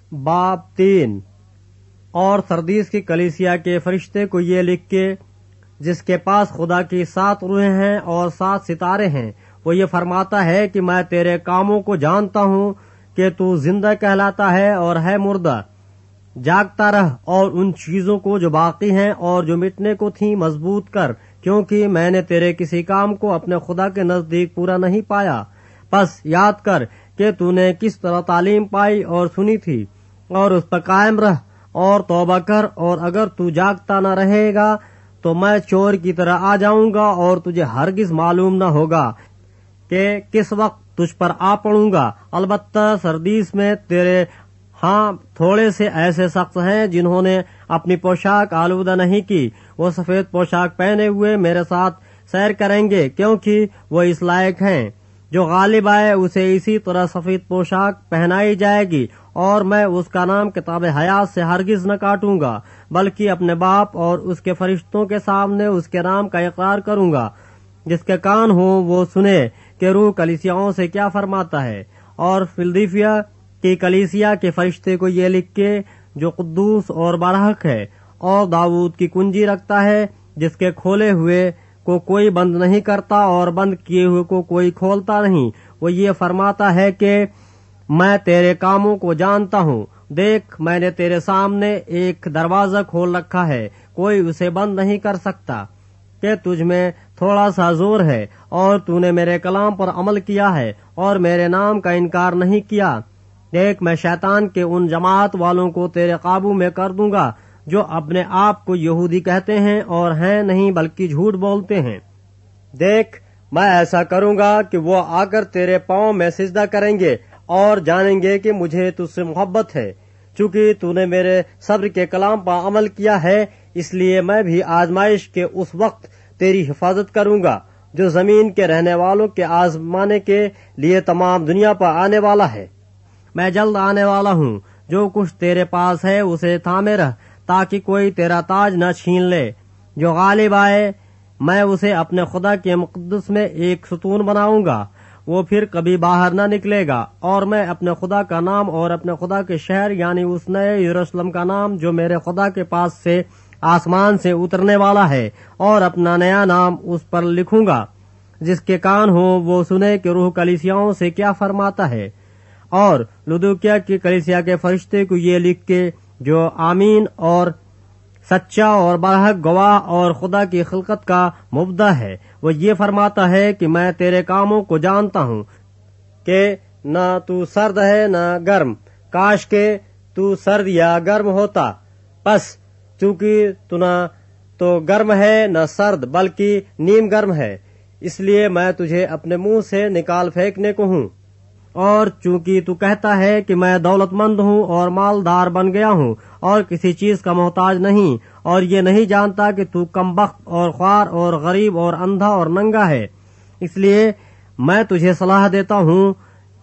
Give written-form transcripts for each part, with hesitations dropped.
बाब 3। और सरदीस की कलीसिया के फरिश्ते को ये लिख के, जिसके पास खुदा की 7 रूहें हैं और 7 सितारे हैं, वो ये फरमाता है कि मैं तेरे कामों को जानता हूँ कि तू जिंदा कहलाता है और है मुर्दा। जागता रह और उन चीजों को जो बाकी हैं और जो मिटने को थी मजबूत कर, क्योंकि मैंने तेरे किसी काम को अपने खुदा के नजदीक पूरा नहीं पाया। बस याद कर कि तूने किस तरह तालीम पाई और सुनी थी, और उस पर कायम रह और तौबा कर। और अगर तू जागता न रहेगा तो मैं चोर की तरह आ जाऊंगा और तुझे हरगिज मालूम न होगा कि किस वक्त तुझ पर आ पड़ूंगा। अलबत्ता सरदीस में तेरे थोड़े से ऐसे शख्स हैं जिन्होंने अपनी पोशाक आलूदा नहीं की। वो सफेद पोशाक पहने हुए मेरे साथ सैर करेंगे, क्योंकि वो इस लायक हैं। जो गालिब आए उसे इसी तरह सफेद पोशाक पहनाई जाएगी, और मैं उसका नाम किताब हयात से हरगिज न काटूंगा, बल्कि अपने बाप और उसके फरिश्तों के सामने उसके नाम का इकरार करूंगा। जिसके कान हो वो सुने कि रूह कलीसियाओं से क्या फरमाता है। और फिलदिफिया की कलीसिया के फरिश्ते को ये लिख के, जो कुद्दूस और बारहक है और दाऊद की कुंजी रखता है, जिसके खोले हुए को कोई बंद नहीं करता और बंद किए हुए को कोई खोलता नहीं, वो ये फरमाता है कि मैं तेरे कामों को जानता हूँ। देख, मैंने तेरे सामने एक दरवाजा खोल रखा है, कोई उसे बंद नहीं कर सकता। कि तुझ में थोड़ा सा जोर है और तूने मेरे कलाम पर अमल किया है और मेरे नाम का इनकार नहीं किया। देख, मैं शैतान के उन जमात वालों को तेरे काबू में कर दूंगा जो अपने आप को यहूदी कहते हैं और हैं नहीं बल्कि झूठ बोलते हैं। देख, मैं ऐसा करूंगा कि वो आकर तेरे पांव में सिजदा करेंगे और जानेंगे कि मुझे तुझसे मोहब्बत है। चूंकि तूने मेरे सब्र के कलाम पर अमल किया है, इसलिए मैं भी आजमाइश के उस वक्त तेरी हिफाजत करूंगा जो जमीन के रहने वालों के आजमाने के लिए तमाम दुनिया पर आने वाला है। मैं जल्द आने वाला हूँ। जो कुछ तेरे पास है उसे थामे रह, ताकि कोई तेरा ताज न छीन ले। जो गालिब आए, मैं उसे अपने खुदा के मुक़द्दस में एक सतून बनाऊंगा, वो फिर कभी बाहर न निकलेगा। और मैं अपने खुदा का नाम और अपने खुदा के शहर यानी उस नए यरूशलेम का नाम जो मेरे खुदा के पास से आसमान से उतरने वाला है, और अपना नया नाम उस पर लिखूंगा। जिसके कान हो वो सुने कि रूह कलीसियाओं से क्या फरमाता है। और लुदुकिया की कलीसिया के फरिश्ते को ये लिख के, जो आमीन और सच्चा और बरहक गवाह और खुदा की खिलकत का मुब्दा है, वो ये फरमाता है कि मैं तेरे कामों को जानता हूँ कि न तू सर्द है न गर्म। काश के तू सर्द या गर्म होता। बस चूंकि तू न तो गर्म है न सर्द बल्कि नीम गर्म है, इसलिए मैं तुझे अपने मुंह से निकाल फेंकने को हूँ। और चूंकि तू कहता है कि मैं दौलतमंद हूँ और मालदार बन गया हूँ और किसी चीज का मोहताज नहीं, और ये नहीं जानता कि तू कमबख्त और ख्वार और गरीब और अंधा और नंगा है, इसलिए मैं तुझे सलाह देता हूँ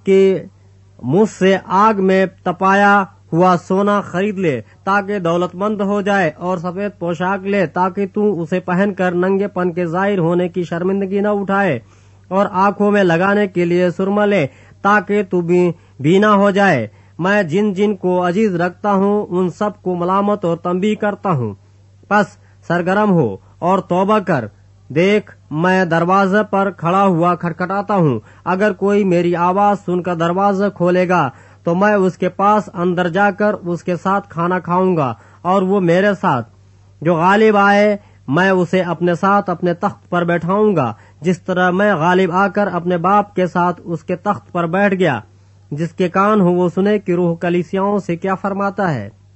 कि मुझसे आग में तपाया हुआ सोना खरीद ले, ताकि दौलतमंद हो जाए, और सफेद पोशाक ले, ताकि तू उसे पहनकर नंगेपन के जाहिर होने की शर्मिंदगी न उठाए, और आंखों में लगाने के लिए सुरमा ले, ताकि तू भी बीना हो जाए। मैं जिन जिन को अजीज रखता हूँ उन सब को मलामत और तंबीह करता हूँ। बस सरगर्म हो और तौबा कर। देख, मैं दरवाजे पर खड़ा हुआ खटखटाता हूँ। अगर कोई मेरी आवाज सुनकर दरवाजा खोलेगा तो मैं उसके पास अंदर जाकर उसके साथ खाना खाऊंगा और वो मेरे साथ। जो गालिब आए, मैं उसे अपने साथ अपने तख्त पर बैठाऊंगा, जिस तरह मैं गालिब आकर अपने बाप के साथ उसके तख्त पर बैठ गया। जिसके कान हो वो सुने कि रूह कलीसियाओं से क्या फरमाता है।